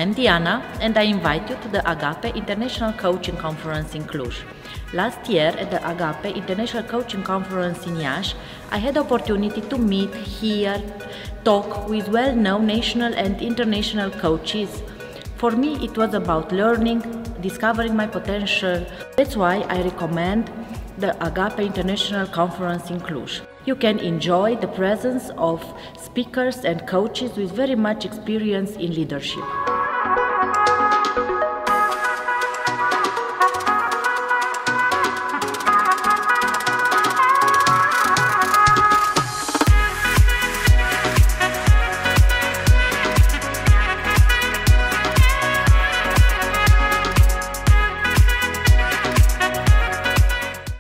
I'm Diana and I invite you to the Agape International Coaching Conference in Cluj. Last year at the Agape International Coaching Conference in Iași, I had the opportunity to meet, hear, talk with well-known national and international coaches. For me, it was about learning, discovering my potential. That's why I recommend the Agape International Conference in Cluj. You can enjoy the presence of speakers and coaches with very much experience in leadership.